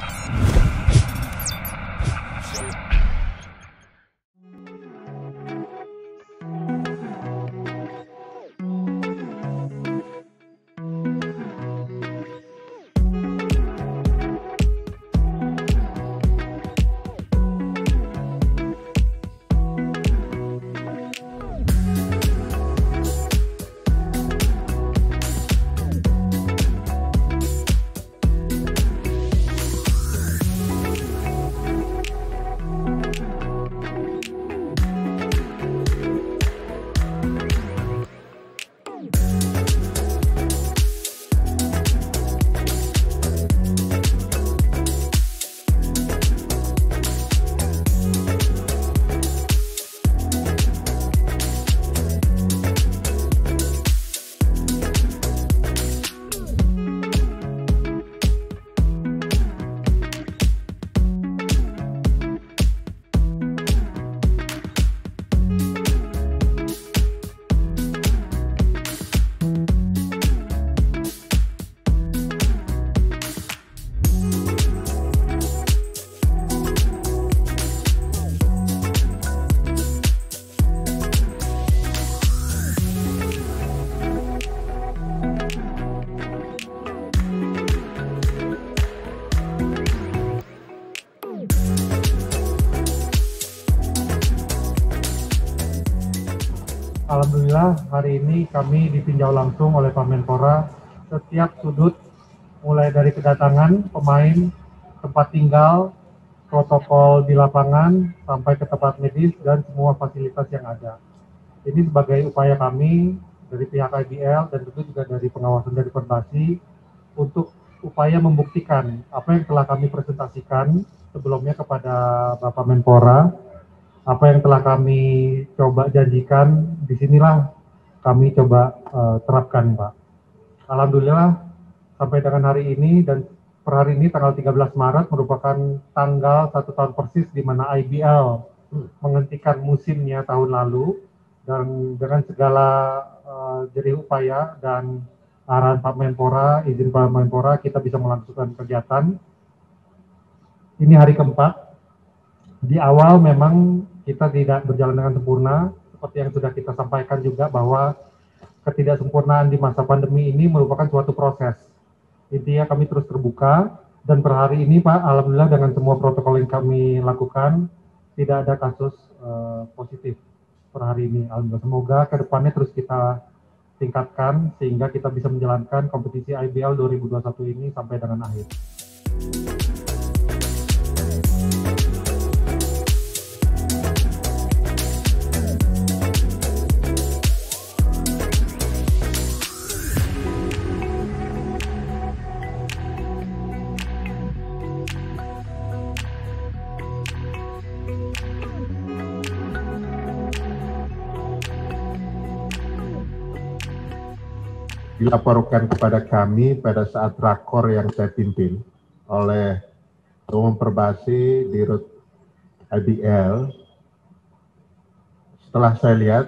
Alhamdulillah hari ini kami ditinjau langsung oleh Pak Menpora setiap sudut, mulai dari kedatangan pemain, tempat tinggal, protokol di lapangan, sampai ke tempat medis dan semua fasilitas yang ada. Ini sebagai upaya kami dari pihak IBL dan tentu juga dari pengawasan dari Perbasi untuk upaya membuktikan apa yang telah kami presentasikan sebelumnya kepada Bapak Menpora. Apa yang telah kami coba janjikan, disinilah kami coba terapkan, Pak. Alhamdulillah, sampai dengan hari ini dan per hari ini tanggal 13 Maret merupakan tanggal 1 tahun persis di mana IBL menghentikan musimnya tahun lalu, dan dengan segala jerih upaya dan arahan Pak Menpora, izin Pak Menpora, kita bisa melangsungkan kegiatan. Ini hari keempat. Di awal memang kita tidak berjalan dengan sempurna, seperti yang sudah kita sampaikan juga bahwa ketidaksempurnaan di masa pandemi ini merupakan suatu proses. Intinya kami terus terbuka, dan per hari ini Pak, alhamdulillah dengan semua protokol yang kami lakukan, tidak ada kasus positif per hari ini. Alhamdulillah, semoga ke depannya terus kita tingkatkan, sehingga kita bisa menjalankan kompetisi IBL 2021 ini sampai dengan akhir. Dilaporkan kepada kami pada saat rakor yang saya pimpin oleh Umum Perbasi di Rut IBL. Setelah saya lihat,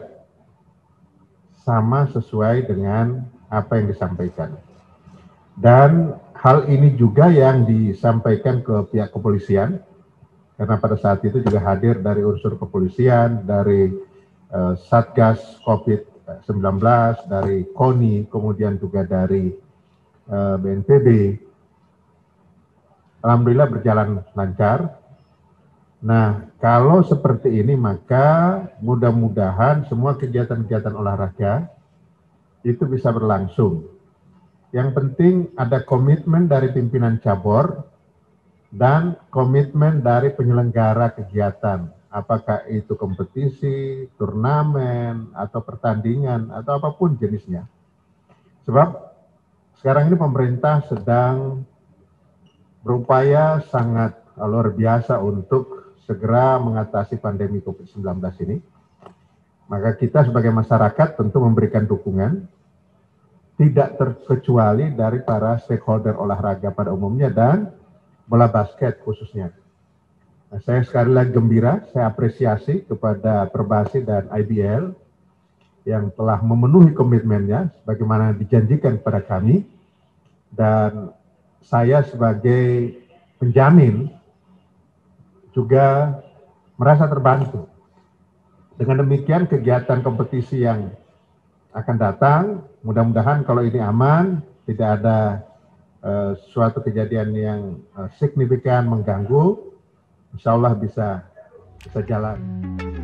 sama sesuai dengan apa yang disampaikan. Dan hal ini juga yang disampaikan ke pihak kepolisian, karena pada saat itu juga hadir dari unsur kepolisian, dari Satgas COVID-19, dari KONI, kemudian juga dari BNPB. Alhamdulillah berjalan lancar. Nah, kalau seperti ini maka mudah-mudahan semua kegiatan-kegiatan olahraga itu bisa berlangsung. Yang penting ada komitmen dari pimpinan cabur dan komitmen dari penyelenggara kegiatan. Apakah itu kompetisi, turnamen, atau pertandingan, atau apapun jenisnya. Sebab sekarang ini pemerintah sedang berupaya sangat luar biasa untuk segera mengatasi pandemi COVID-19 ini. Maka kita sebagai masyarakat tentu memberikan dukungan, tidak terkecuali dari para stakeholder olahraga pada umumnya dan bola basket khususnya. Nah, saya sekali lagi gembira, saya apresiasi kepada Perbasi dan IBL yang telah memenuhi komitmennya sebagaimana dijanjikan kepada kami, dan saya sebagai penjamin juga merasa terbantu. Dengan demikian kegiatan kompetisi yang akan datang, mudah-mudahan kalau ini aman, tidak ada suatu kejadian yang signifikan mengganggu, insya Allah bisa jalan.